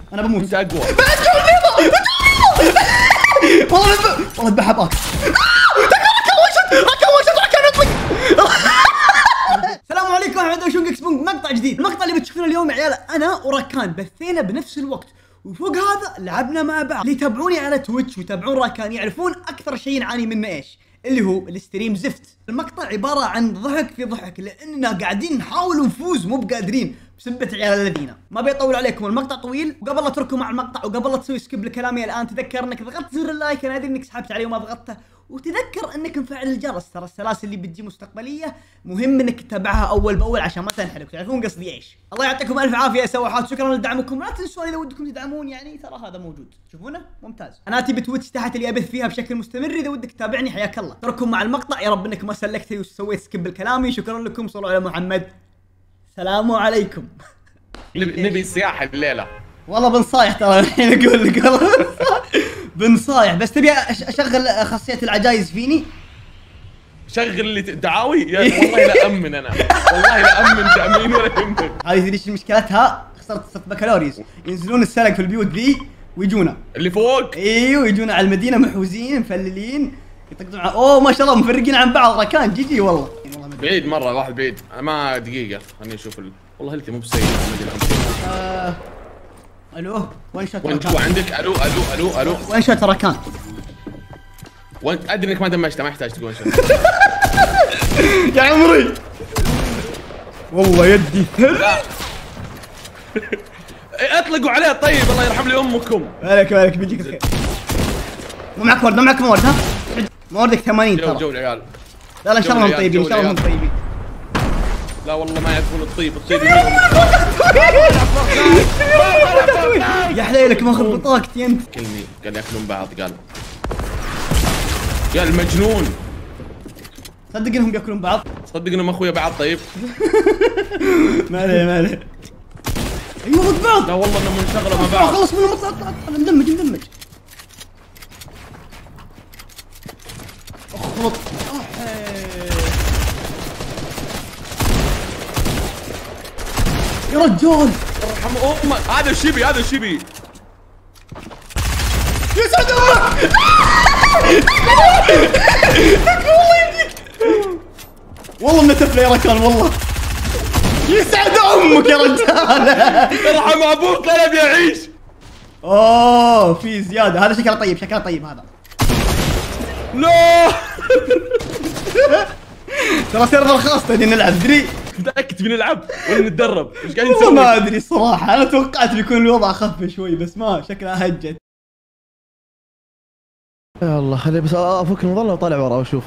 انا بموت. انت اقوى. والله ذبحها باك. السلام عليكم ورحمة الله وبركاته. مقطع جديد. المقطع اللي بتشوفونه اليوم يا عيال انا وراكان بثينا بنفس الوقت، وفوق هذا لعبنا مع بعض. اللي يتابعوني على تويتش ويتابعون راكان يعرفون اكثر شيء نعاني منه ايش؟ اللي هو الستريم زفت. المقطع عبارة عن ضحك في ضحك لاننا قاعدين نحاول نفوز مو بقادرين بسبة عيال الذين. ما بيطول عليكم، المقطع طويل، وقبل لا تركوا مع المقطع وقبل لا تسوي سكيب لكلامي الان تذكر انك ضغطت زر اللايك، انا ادري انك سحبت عليه وما ضغطته، وتذكر انك مفعل الجرس، ترى السلاسل اللي بتجي مستقبليه مهم انك تتابعها اول باول عشان ما تنحرق. تعرفون قصدي ايش؟ الله يعطيكم الف عافيه يا سواحات، شكرا لدعمكم، لا تنسون اذا ودكم تدعمون، يعني ترى هذا موجود تشوفونه ممتاز. قناتي بتويتش تحت اللي ابث فيها بشكل مستمر، اذا ودك تتابعني حياك الله. ترككم مع المقطع، يا رب انك ما سلكتي وسويت سكيب لكلامي. شكرا لكم، صلوا على محمد. السلام عليكم. نبي سياحة الليلة. والله بنصايح ترى الحين اقول لك والله بنصايح، بس تبي اشغل خاصية العجايز فيني؟ شغل اللي دعاوي يا والله لا امن انا، والله لا امن تامين ولا يمكن. هذه ليش مشكلتها؟ خسرت بكالوريوس، ينزلون السلق في البيوت ذي ويجونا اللي فوق. ايوه يجونا على المدينة محوزين مفللين يطقطقون. اوه ما شاء الله مفرقين عن بعض. راكان جي والله بعيد مرة، واحد بعيد. انا ما دقيقة خليني اشوف والله هلتي مو بسيء. الو وين شوت وين شو عندك؟ الو الو الو الو وين شوت راكان؟ وين ادري انك ما دمجته، ما يحتاج تقول شو. يا عمري والله يدي لا اطلقوا عليه طيب، الله يرحم لي امكم. مالك بيجيك الخير. مو معك مورد، ما معك مورد ها؟ موردك 80 ترى. جو العيال. لا ان شاء الله هم طيبين، ان شاء الله هم طيبين. لا والله ما يعرفون الطيب يا حليلك ماخذ بطاقتي انت. كلني قال ياكلون بعض، قال مجنون. صدق انهم بياكلون بعض؟ صدق انهم اخويا بعض. طيب ما عليه ايوه ضد بعض. لا والله انهم منشغله مع بعض. خلص منهم، مندمج اخرط. يا رجال ارحم امك، هذا الشبي يسعد امك. والله انه تفله يا ركان، والله يسعد امك يا رجال. ارحم ابوك انا ابي اعيش. اوه في زياده، هذا شكله طيب هذا. لا ترى سيرفر خاص تبي نلعب دري. متاكد بنلعب ولا نتدرب؟ ايش قاعدين والله نسوي؟ ما ادري الصراحه، انا توقعت بيكون الوضع اخف شوي بس ما شكلها هجت. يا الله خليني بس افك المظله وطالع ورا واشوف.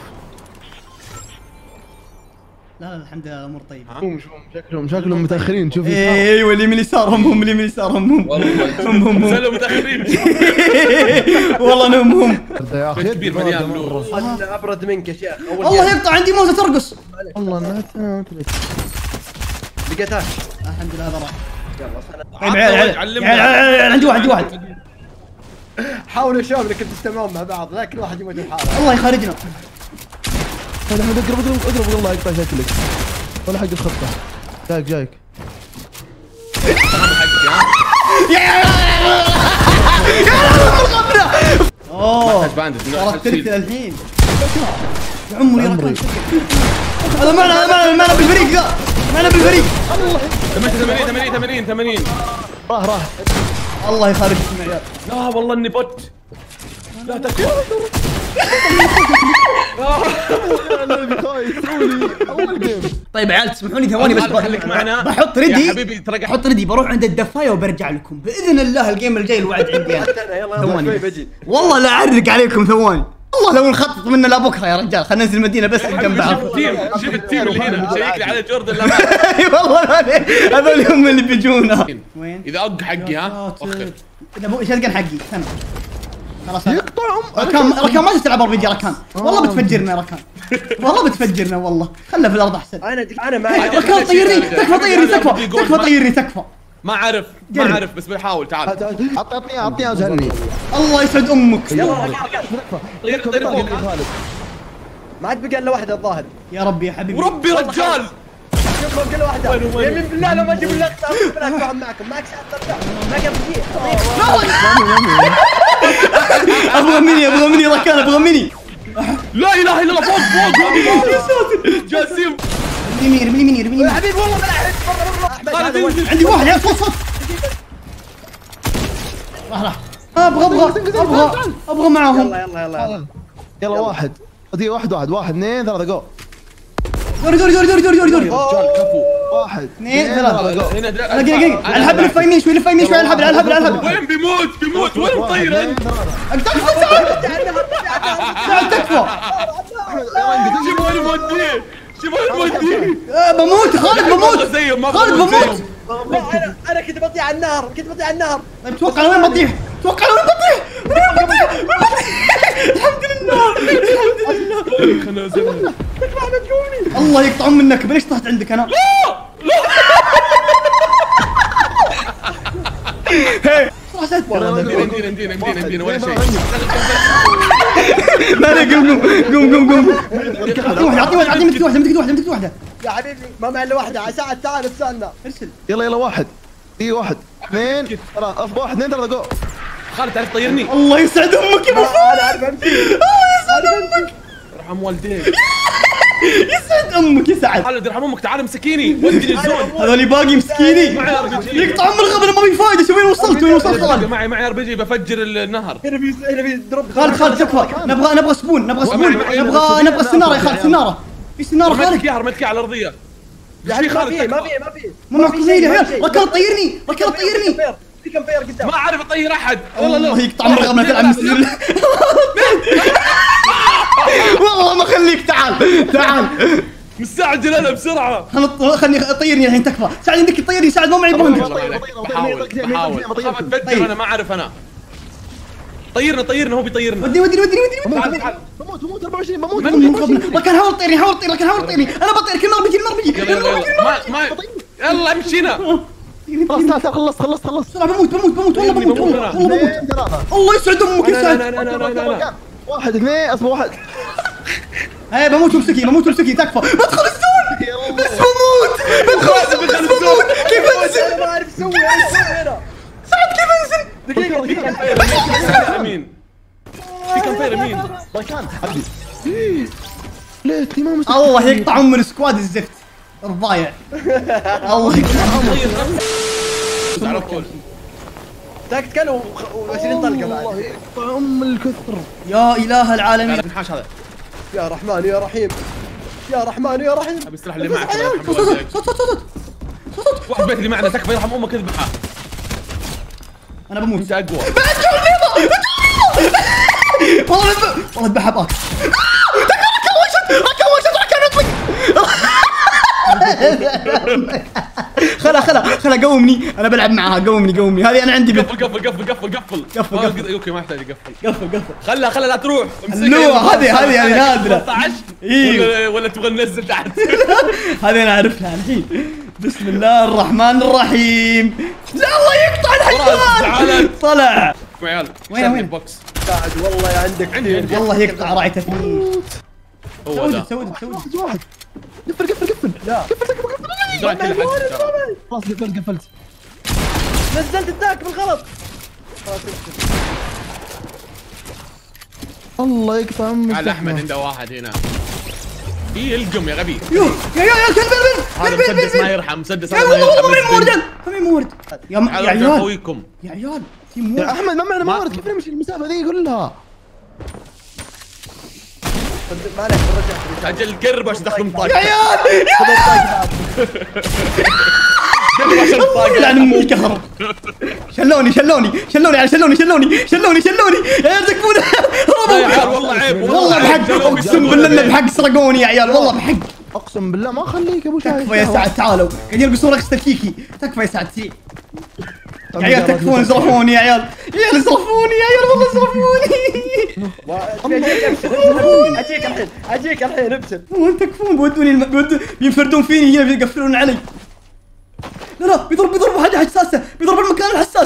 لا الحمد لله الامور طيبه. شكلهم متاخرين. شوف ايوه اللي من اليسار هم والله سلوا متاخرين. والله هم يا اخي كبير مليان نور. انا ابرد منك يا شيخ. الله يقطع عندي موزه ترقص. والله انها لقيتها الحمد لله هذا راح. يلا عيال عندي واحد. حاولوا شباب انكم تجتمعون مع بعض، لا كل واحد يموت بحاله. الله يخرجنا. هذا احمد اقرب والله يقطع شكلك. ولا حق الخطه. جايك اوه صارت تركل الحين. يا عمري هذا معنا بالفريق ذا، معنا بالفريق. 80 راح الله يخرجكم يا عيال. لا والله اني بوت. لا تكفى. طيب عيال تسمحوني ثواني بس خليك معنا. بحط ريدي يا حبيبي ترى بحط ريدي، بروح عند الدفايه وبرجع لكم باذن الله. الجيم الجاي الوعد عندي انا. يلا شوي بجي. والله لا اعرق عليكم ثواني، والله لو نخطط منه لبكره يا رجال. خلينا ننزل المدينه بس جنب بعض. شوف التيم اللي هنا شيك لي على جوردن. لا والله هذول هم اللي بيجونا. وين؟ اذا اق حقي ها وخر. اذا شلقن حقي استنى خلاص. يقطعهم. ركان ما تلعب ار بي جي ركان، والله بتفجرنا ركان، والله بتفجرنا والله. خله في الارض احسن. انا معي ركان طيرني، تكفى طيرني تكفى. ما اعرف بس بحاول. تعال اعطني ازهلني. الله يسعد امك. يلا طير فوق. ما عاد بقى الا واحده الظاهر. يا ربي يا حبيبي وربي رجال. شوف بقى الا واحده. يمين بالله لو ما اجيب الا اختار اتفاهم معكم. معك ساعه ترجع. ابغى مني ركان ابغى مني. لا اله الا الله فوق يا ساتر جاسم ارمي يا حبيبي والله بلعب عندي واحد يا صوت راح ابغى معاهم. يلا واحد دقيقة واحد اثنين ثلاثة جو. دوري رجال كفو. واحد اثنين ثلاثة. هنا دقيقة على الحبل لف يمين شوي على الحبل. وين بيموت وين مطير انت؟ ساعد تكفى. شوف وين موديه بموت خالد بموت. انا كنت بطيح على النار طيب توقع وين بطيح الحمد لله. الله يقطع منك ليش طحت عندك انا؟ ندير ولا شيء. مالك قوم اعطيني مفتوح واحدة يا حبيبي ما معي الا واحدة على ساعة تعال استنى ارسل. يلا واحد دقيقة واحد اثنين ثلاثة واحد اثنين ثلاثة جو. خالد تعرف طيرني. الله يسعد امك يا ابو انا عارف امشي ارحم والديك. يسعد امك يسعد. خالد ارحم امك تعال مسكيني ودي للزون. هذول باقي مسكيني معي RPG. يقطع عمر الغبن ما في فايده. شوف وين وصلت خالد. معي RPG بفجر النهر. هنا في دروب خالد تكفى. نبغى سبون نبغى السناره يا خالد. سناره في سناره خالد. رميتك على الارضيه. ما في مو معكم زي العيال. ركان طيرني في كم فير قدام ما اعرف اطير احد. والله يقطع عمر الغبن تلعب مسجل. والله ما خليك. تعال مستعجل انا بسرعه. خلني طيرني الحين تكفى. ساعد انك تطيرني. ساعد ما معي بوند. بحاول افجر انا ما اعرف انا. طيرنا هو بيطيرنا. ودي بموت 24 بموت. ركان حاول تطيرني انا بطير. كل مره بيجي ما يلا امشينا. خلصت بموت والله الله يسعد امك يسعد. واحد اثنين اصبر واحد. هاي بموت وامسكي تكفى. بدخل الزون بس بموت. كيف انزل؟ انا ما اعرف اسوي هنا سعد كيف انزل؟ دقيقة في كم فير يمين ركان عبدي ليه ما الله يقطع عمر السكواد الزفت الضايع. الله يقطع عمر. على طول تكتكل و20 طلقة بعد. يقطع الكثر. يا اله العالمين. النحاش هذا. يا رحمن يا رحيم ابي السلاح اللي معك. صوت واحد بيت اللي معنا تكفى يرحم امك اذبحها. انا بموت. انت اقوى. والله اذبحها باك. ركان اطلق. خلا قومني. انا بلعب معاها. قومني هذه انا عندي. قفل اوكي ما يحتاج قفل. خلها لا تروح. هذه نادرة. 13 ولا تبغى ننزل تحت. هذه انا اعرفها الحين. بسم الله الرحمن الرحيم. لا الله يقطع الحيوان. طلع. عيال وين بوكس. ساعد والله عندك والله يقطع راعيته فيه. هو ذا واحد قفل لا خلاص قفلت. نزلت التاك بالغلط. الله يقطع عمك. على احمد عنده واحد هنا. القم يا غبي. يا كلب. هذا مسدس ما يرحم. مسدس يا والله ما مورد. يا عيال يا عيال يا احمد ما معنا موارد. كيف نمشي المسافه ذي كلها؟ ما عليك رجع. اجل قرب عشان تاخذ من طاقتك. يا عيال قرب عشان طاقتك. لعن ام الكهرب. شلوني يا عيال زكفونا. يا عيال والله عيب. والله بحق. اقسم بالله انه بحق سرقوني يا عيال. والله بحق. اقسم بالله ما اخليك ابو شايف. تكفى يا سعد. تعالوا قاعدين يلبسون رقصة الكيكي. تكفى يا سعد. يا عيال تكفون. زرفوني يا عيال. والله زرفوني. اجيك الحين ابشر. وين تكفون؟ بينفردون فيني هنا بيقفلون علي. لا بيضرب حاجة حساسة. بيضرب المكان الحساس.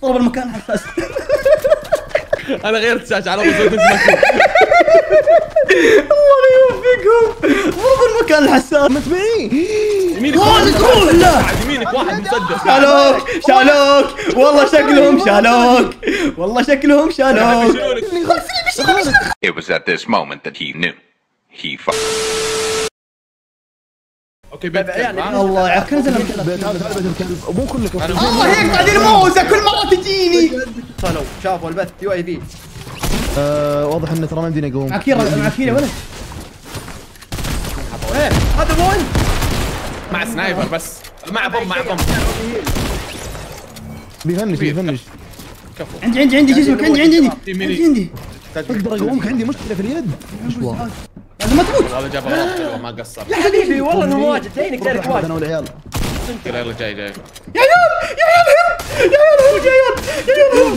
انا غيرت شاشه على طول. الله يوفقهم. ضرب المكان الحساس. متبعين يمينك. روح لا. يمينك واحد مسدس. شالوك شالوك والله شكلهم شالوك والله شكلهم شالوك. It was at this moment that he knew. He اوكي بيتكلم ها؟ الله يعافيك نزل تعال تعال بيت الكلب مو كلكم. الله يقطع دي الموزه كل مره تجيني. صلوا شافوا البث يو اي في. واضح انه ترى ما يمديني اقوم. معك يا ولد. هذا وين؟ مع سنايبر بس مع بوم بيفنش كفو. عندي جسمك عندي اقدر اقومك عندي مشكله في اليد. لازم ما تموت. هذا جاب غلط حلوه ما قصر. يا حبيبي والله انه واجد زينك تعرف واجد. انا والعيال يلا جاي يا عيال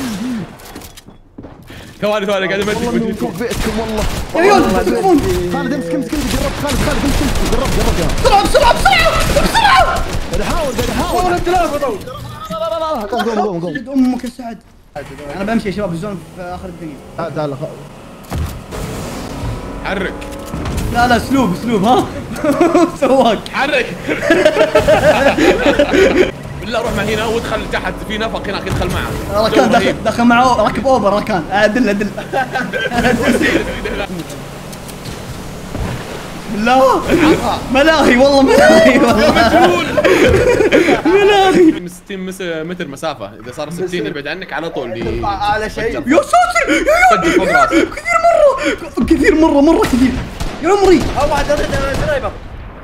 ثواني قاعد امدك فوق بيتكم والله. يا عيال تكفون. خالد امسك جرب خالد امسك جرب بسرعه احاول والله الثلاثه ضوء. قوم جد امك السعد. انا بمشي يا شباب الزون في اخر الدنيا. تعال حرك لا اسلوب ها سواق حرك. بالله روح مع هنا وادخل تحت في نفق هناك ادخل معه. ركان دخل معه ركب اوبر ركان. دل لا ملاهي والله ملاهي من 60 متر مسافه اذا صار 60 يبعد عنك على طول. على شيء. يا ساتر يا سجل فوق راسك. كثير مره كثير يا عمري. واحد سنايبر.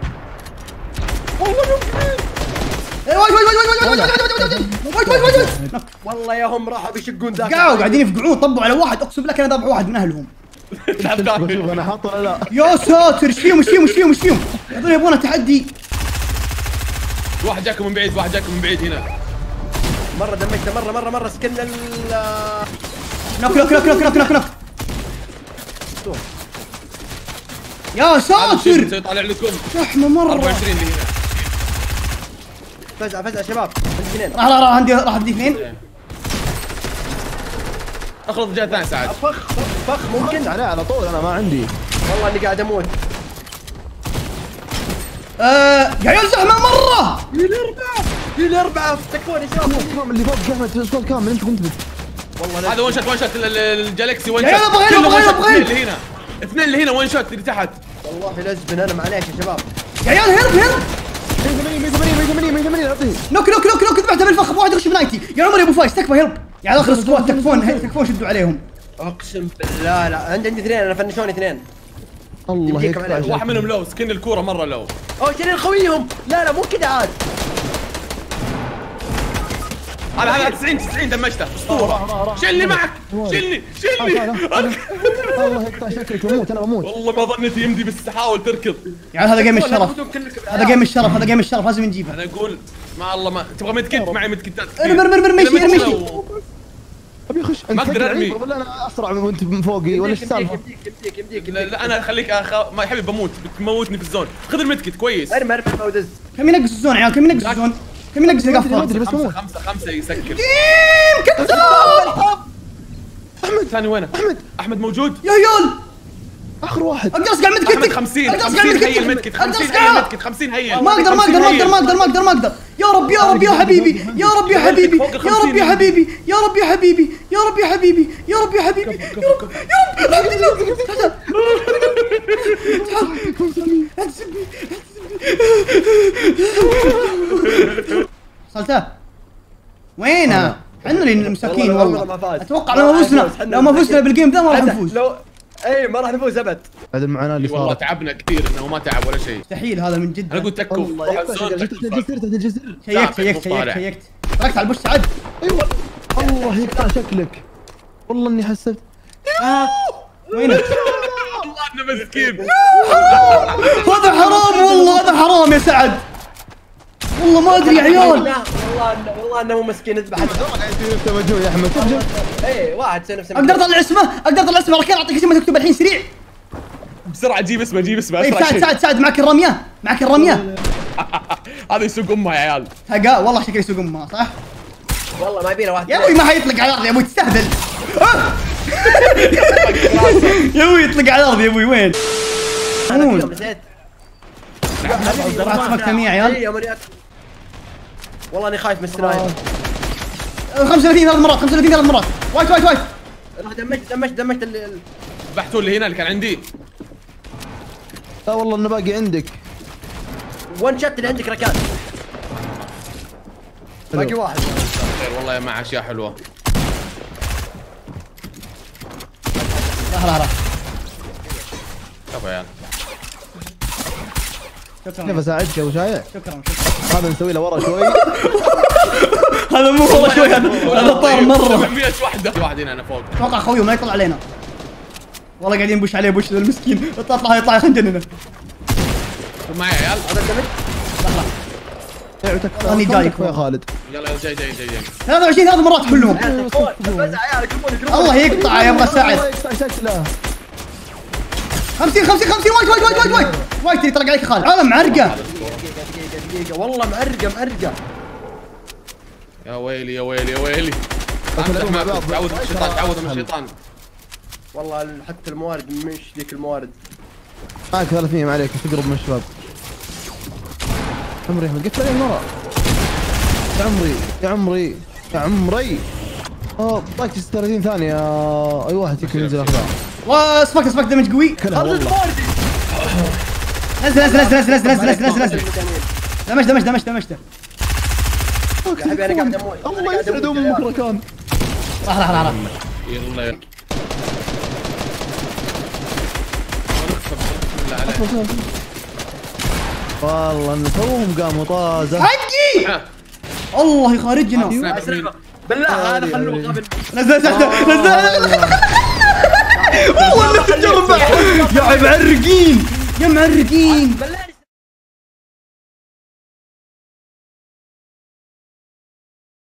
والله يا هم راحوا بيشقون ذاك. قاعدين يفقعون طبوا على واحد اقسم بالله كان ذابح واحد من اهلهم. شوف انا حاط ولا لا. يا ساتر ايش فيهم هذول يبغون تحدي. واحد جاكم من بعيد هنا. مره دمجته مره سكن نوك يا ساتر سيطلع لكم شحمه مره. 24 اللي هنا. فزع شباب عندي اثنين. راح عندي اثنين. اخلط جهه ثانيه سعد. فخ ممكن على طول انا ما عندي. والله اني قاعد اموت. يا عيال زحمه مره. الاربعه تكفون يا شباب. اللي فوق كامل سكواد كامل انت كنت والله هذا ون شوت الجالكسي ون يا شوت. عيال ابغى اللي هنا اثنين اللي هنا ون شوت اللي تحت. والله لزبن انا معليش يا شباب. يا عيال هرب 180 اعطيه. نوك ذبحته بالفخ واحد يخش بنايتي. يا عمري ابو فايز تكفى هرب. يا عيال اخر سكواد تكفون شدوا عليهم. اقسم بالله لا عندي اثنين انا فنشوني اثنين. الله يكفي. واحد منهم لو سكن الكوره مره لو. شيلين خويهم. لا مو كذا عاد. هذا 90 دمجته اسطوره. شيلني معك شيلني الله يقطع شكلك انا بموت. والله ما ظنيت يمدي بس حاول تركض. يعني هذا جيم الشرف لازم نجيبه. انا اقول ما الله ما تبغى متكت معي متكتات. ارمي ابي اخش. ما اقدر ارمي ولا انا اسرع وانت من فوقي ولا ايش السالفه؟ يمديك لا انا خليك ما يا حبيبي بموت بتموتني في الزون. خذ المتكت كويس. ارمي ودز. كم ينقص الزون يا عيال كم ينقص القفطه. بس بموت. 5 يسكر. كذاب. احمد ثاني وينه؟ احمد موجود يا عيال اخر واحد. اقدر اسقع المتكت. احمد 50 هي المتكت 50 هي. ما اقدر. يا رب يا حبيبي وصلته وينه؟ احنا اللي المساكين والله. اتوقع لو ما فزنا بالجيم ذا ما راح نفوز. اي ما راح نفوز ابد. هذا المعاناه اللي والله صارت. تعبنا كثير انه ما تعب ولا شيء. مستحيل هذا من جد. انا قلت تكو شيكت تركت على البوش سعد. الله يقطع شكلك. والله اني حسبت. وينك؟ والله انه مسكين. هذا حرام والله هذا حرام يا سعد. والله ما ادري يا عيال. والله انه مو مسكين اذبح. توجه يا احمد. اي واحد سوى نفسه. اقدر اطلع اسمه ركان اعطيك اسمه تكتب الحين سريع. بسرعه جيب اسمه طيب سعد معك الرميه. هذا يسوق امها يا عيال. تلقى والله شكله يسوق امها صح؟ والله ما يبينا واحد. يا ابوي ما حيطلق على الارض يا ابوي تستهبل. يا ابوي يطلق على الارض يا ابوي وين؟ نسيت. سمكت 100 يا عيال. والله اني خايف من السنايبر. 35 ثلاث مرات 35 ثلاث مرات. وايت وايت وايت. راح دمجت بحتوا اللي هنا اللي كان عندي. لا والله انه باقي عندك. ون شات اللي عندك ركان. باقي واحد. خير والله يا مع اشياء حلوه. لا شوف يا عيال. كيف اساعدك يا ابو شايع؟ شكرا. هذا نسوي له ورا شوي. هذا مو والله شوي هذا طار مره. 700 وحده. في واحد هنا انا فوق. اتوقع خويه ما يطلع علينا. والله قاعدين نبوش عليه بوش المسكين. اطلع خلينا نجننه. معي يا عيال. هذا دمج. أنا جايك يا خالد. يلا جاي 23 ثلاث مرات كلهم. بس عيال قربوني الله يقطع يبغى ساعد. شكله 50 50 50 وايت وايت وايت وايت وايت وايت يطلق عليك خالد. هذا معرقه. دقيقة والله معرقة. يا ويلي يا ويلي يا ويلي. تعود من الشيطان تعود من الشيطان. والله حتى الموارد مش ذيك الموارد. معك 300 ما عليك تقرب من الشباب. عمري احمد قفل عليه من ورا. يا عمري يا عمري يا عمري. باقي 36 ثانية. اي واحد يمكن ينزل اخذها. واسفك دمج قوي. خلص الموارد. نزل دمجته. يا حبيبي انا قاعد اموت. الله يسعد امك ركان. راح يلا والله ان توهم قاموا طازه. حقي الله يخرجنا. بالله هذا خلوه قبل. نزل والله انك تجرب يا معرقين. بالله